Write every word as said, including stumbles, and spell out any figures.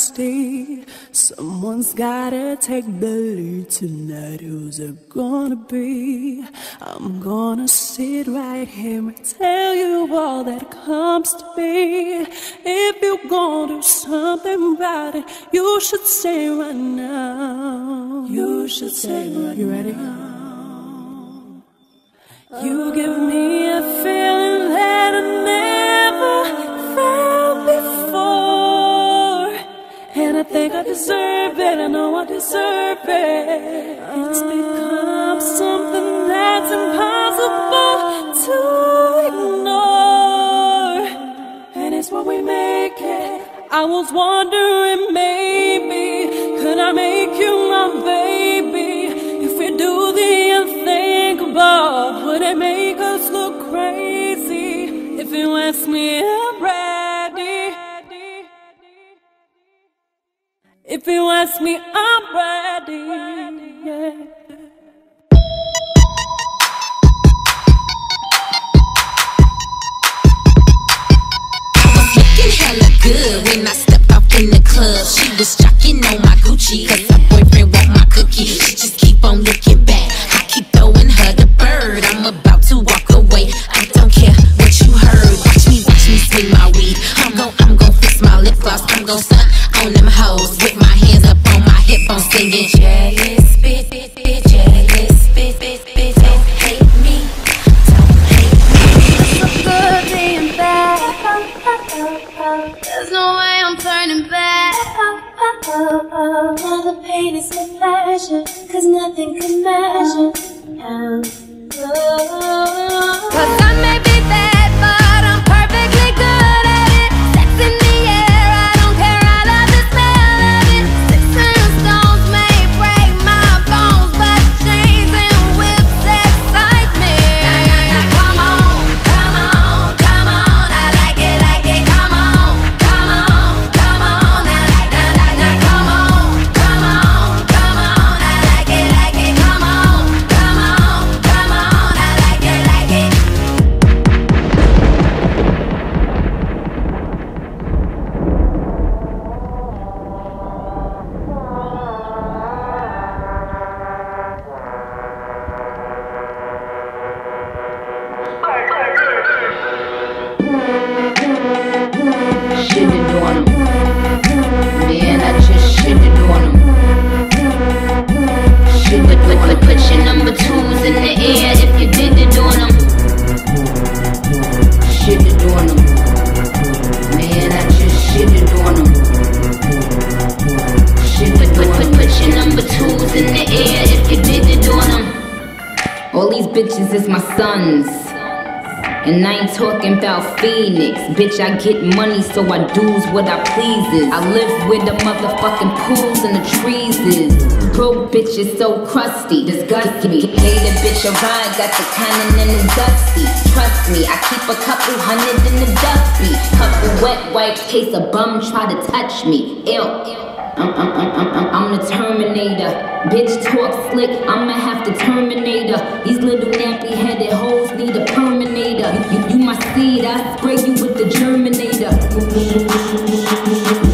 honesty. Someone's gotta take the lead tonight. Who's it gonna be? I'm gonna sit right here and tell you all that comes to me. If you're gonna do something about it, you should say right now. You should say right now. You ready? You give me a feeling that I never felt before, and I think I deserve it, I know I deserve it. It's become something that's impossible to ignore, and it's what we make it. I was wondering, maybe, could I make you my baby? If we do the unthinkable, would it make us look crazy? If you ask me, I'm ready. If you ask me, I'm ready. Yeah. Hella good when I stepped off in the club. She was jocking on my Gucci, cause her boyfriend want my cookie. She just keep on looking back, I keep throwing her the bird. I'm about to walk away, I don't care what you heard. Watch me, watch me swing my weed. I'm gon', I'm gon' fix my lip gloss. I'm gon' stunt on them hoes with my hands up on my hip. I'm singing jealous, bitch, bitch, bitch, jealous, bitch, bitch, bitch. Don't hate me, don't hate me. It's so good being bad. There's no way I'm turning back. All the pain is a pleasure, cause nothing can measure. Cause I may be bad, but I'm perfectly good at it. Sex in the air, I don't care, I love the smell of it. Sticks and stones may break my bones, but chains and whips excite me. Come on, come on, come on, I like it, like it. Come on, come on, come on, I like it, like it. Come on, come on, come on, I like it, like it. Come on, come on, come on, I like it, like it. Shitted on him, man, I just shitted on him. Shitted on him. Put your number twos in the air if you did it on him. Shitted on him, man, I just shitted on him. Shitted on him. Put your number twos in the air if you did it on him. All these bitches is my sons, and I ain't talking about Phoenix. Bitch, I get money, so I do's what I pleases. I live where the motherfucking pools and the trees is. Broke bitch is so crusty, disgusting. Gave the bitch a ride, got the cannon in the dusty. Trust me, I keep a couple hundred in the dusty. Couple wet wipes, case a bum try to touch me. Ew. I'm, I'm, I'm, I'm, I'm the Terminator. Bitch talk slick, I'ma have to terminate her. These little nappy headed hoes need a Perminator. You, you, you my seed, I spray you with the Germinator.